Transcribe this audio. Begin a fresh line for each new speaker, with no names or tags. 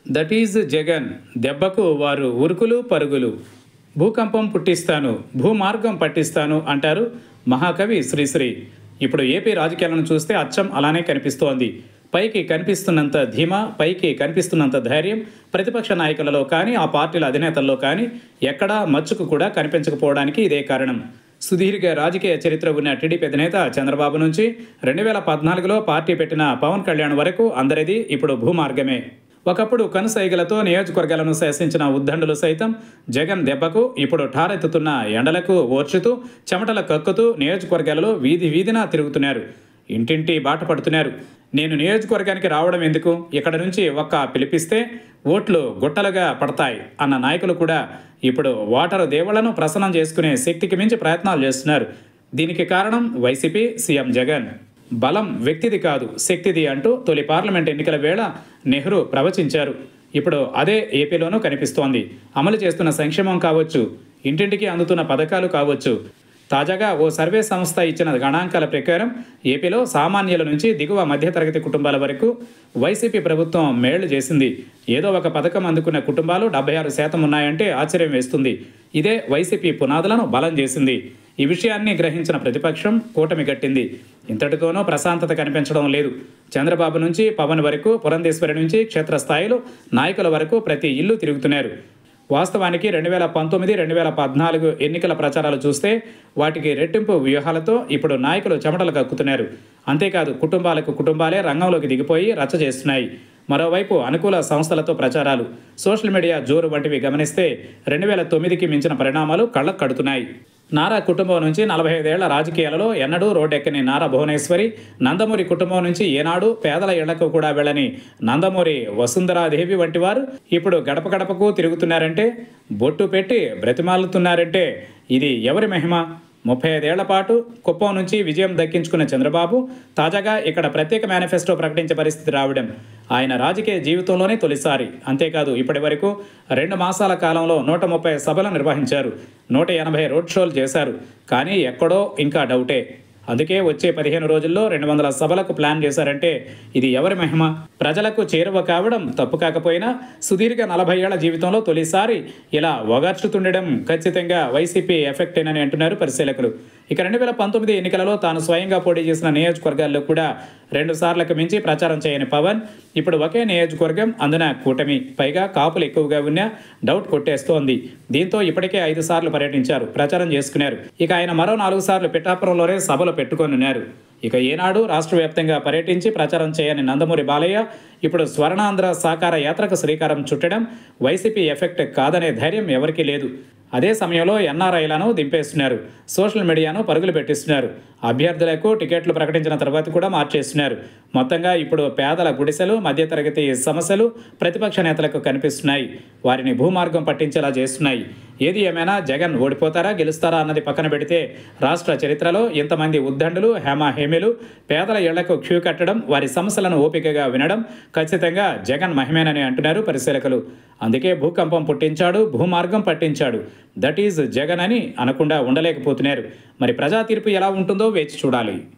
That is Jagan. దెబ్బకు వారు ఉరుకులు పరుగులు. భూకంపం పుట్టిస్తాను, భూమార్గం పట్టిస్తాను అంటారు మహాకవి శ్రీశ్రీ. ఇప్పుడు ఏపీ రాజకీయాలను చూస్తే అచ్చం అలానే కనిపిస్తోంది. పైకి కనిపిస్తున్నంత ధీమా, పైకి కనిపిస్తున్నంత ధైర్యం ప్రతిపక్ష నాయకులలో కానీ, ఆ పార్టీల అధినేతల్లో కానీ ఎక్కడా మచ్చుకు కూడా కనిపించకపోవడానికి ఇదే కారణం. సుదీర్ఘ రాజకీయ చరిత్ర ఉన్న టీడీపీ అధినేత చంద్రబాబు నుంచి 2014లో పార్టీ పెట్టిన పవన్ కళ్యాణ్ వరకు అందరిది ఇప్పుడు భూమార్గమే. ఒకప్పుడు కనుసైగలతో నియోజకవర్గాలను శాసించిన ఉద్దండులు సైతం జగన్ దెబ్బకు ఇప్పుడు ఠారెత్తుతున్న ఎండలకు ఓర్చుతూ, చెమటల కక్కుతూ నియోజకవర్గాలలో వీధి వీధిన తిరుగుతున్నారు. ఇంటింటి బాట పడుతున్నారు. నేను నియోజకవర్గానికి రావడం ఎందుకు, ఇక్కడ నుంచి ఒక్క పిలిపిస్తే ఓట్లు గుట్టలుగా పడతాయి అన్న నాయకులు కూడా ఇప్పుడు ఓటరు దేవుళ్లను ప్రసన్నం చేసుకునే శక్తికి మించి ప్రయత్నాలు చేస్తున్నారు. దీనికి కారణం వైసీపీ, సీఎం జగన్. బలం వ్యక్తిది కాదు, శక్తిది అంటూ తొలి పార్లమెంట్ ఎన్నికల వేళ నెహ్రూ ప్రవచించారు. ఇప్పుడు అదే ఏపీలోనూ కనిపిస్తోంది. అమలు చేస్తున్న సంక్షేమం కావచ్చు, ఇంటింటికి అందుతున్న పథకాలు కావచ్చు. తాజాగా ఓ సర్వే సంస్థ ఇచ్చిన గణాంకాల ప్రకారం ఏపీలో సామాన్యుల నుంచి దిగువ మధ్యతరగతి కుటుంబాల వరకు వైసీపీ ప్రభుత్వం మేళ్లు చేసింది. ఏదో ఒక పథకం అందుకున్న కుటుంబాలు 76% ఉన్నాయంటే ఆశ్చర్యం వేస్తుంది. ఇదే వైసీపీ పునాదులను బలం చేసింది. ఈ విషయాన్ని గ్రహించిన ప్రతిపక్షం కూటమి గట్టింది. ఇంతటితోనూ ప్రశాంతత కనిపించడం లేదు. చంద్రబాబు నుంచి పవన్ వరకు, పురంధేశ్వరి నుంచి క్షేత్రస్థాయిలో నాయకుల వరకు ప్రతి ఇల్లు తిరుగుతున్నారు. వాస్తవానికి 2019, 2014 ఎన్నికల ప్రచారాలు చూస్తే వాటికి రెట్టింపు వ్యూహాలతో ఇప్పుడు నాయకులు చెమటలు కక్కుతున్నారు. అంతేకాదు కుటుంబాలకు కుటుంబాలే రంగంలోకి దిగిపోయి రచ్చ చేస్తున్నాయి. మరోవైపు అనుకూల సంస్థలతో ప్రచారాలు, సోషల్ మీడియా జోరు వంటివి గమనిస్తే 2009కి మించిన పరిణామాలు కళ్ళకు కడుతున్నాయి. నారా కుటుంబం నుంచి 45 ఏళ్ల రాజకీయాలలో ఎన్నడూ రోడ్డెక్కని నారా భువనేశ్వరి, నందమూరి కుటుంబం నుంచి ఏనాడు పేదల ఇళ్లకు కూడా వెళ్ళని నందమూరి వసుంధరాదేవి వంటి వారు ఇప్పుడు గడప గడపకు తిరుగుతున్నారంటే, బొట్టు పెట్టి బ్రతిమాలుతున్నారంటే ఇది ఎవరి మహిమ? 35 ఏళ్ల పాటు కుప్పం నుంచి విజయం దక్కించుకున్న చంద్రబాబు తాజాగా ఇక్కడ ప్రత్యేక మేనిఫెస్టో ప్రకటించే పరిస్థితి రావడం ఆయన రాజకీయ జీవితంలోనే తొలిసారి. అంతేకాదు ఇప్పటి వరకు 2 మాసాల కాలంలో 130 సభలు నిర్వహించారు, 180 రోడ్ షోలు చేశారు. కానీ ఎక్కడో ఇంకా డౌటే. అందుకే వచ్చే 15 రోజుల్లో 200 సభలకు ప్లాన్ చేశారంటే ఇది ఎవరి మహిమ? ప్రజలకు చేరువ కావడం తప్పు కాకపోయినా సుదీర్ఘ 40 ఏళ్ల జీవితంలో తొలిసారి ఇలా ఒగర్చుతుండడం ఖచ్చితంగా వైసీపీ ఎఫెక్టేనని అంటున్నారు పరిశీలకులు. ఇక 2019 ఎన్నికలలో తాను స్వయంగా పోటీ చేసిన నియోజకవర్గాల్లో కూడా 2 సార్లకు మించి ప్రచారం చేయని పవన్ ఇప్పుడు ఒకే నియోజకవర్గం, అందున కూటమి, పైగా కాపులు ఎక్కువగా ఉన్నా డౌట్ కొట్టేస్తోంది. దీంతో ఇప్పటికే 5 సార్లు పర్యటించారు, ప్రచారం చేసుకున్నారు. ఇక ఆయన మరో 4 సార్లు పిఠాపురంలోనే సభలు పెట్టుకొనున్నారు. ఇక ఏనాడు రాష్ట్ర వ్యాప్తంగా పర్యటించి ప్రచారం చేయని నందమూరి బాలయ్య ఇప్పుడు స్వర్ణాంధ్ర సాకార యాత్రకు శ్రీకారం చుట్టడం వైసీపీ ఎఫెక్ట్ కాదనే ధైర్యం ఎవరికీ లేదు. అదే సమయంలో ఎన్ఆర్ఐలను దింపేస్తున్నారు, సోషల్ మీడియాను పరుగులు పెట్టిస్తున్నారు. అభ్యర్థులకు టికెట్లు ప్రకటించిన తర్వాత కూడా మార్చేస్తున్నారు. మొత్తంగా ఇప్పుడు పేదల గుడిసెలు, మధ్యతరగతి సమస్యలు ప్రతిపక్ష నేతలకు కనిపిస్తున్నాయి. వారిని భూమార్గం పట్టించేలా చేస్తున్నాయి. ఏది ఏమైనా జగన్ ఓడిపోతారా, గెలుస్తారా అన్నది పక్కన పెడితే రాష్ట్ర చరిత్రలో ఇంతమంది ఉద్దండులు, హేమీలు పేదల ఇళ్లకు క్యూ కట్టడం, వారి సమస్యలను ఓపికగా వినడం ఖచ్చితంగా జగన్ మహిమేనని అంటున్నారు పరిశీలకులు. అందుకే భూకంపం పుట్టించాడు, భూమార్గం పట్టించాడు, దట్ ఈజ్ జగన్ అని అనకుండా ఉండలేకపోతున్నారు. మరి ప్రజా తీర్పు ఎలా ఉంటుందో వేచి చూడాలి.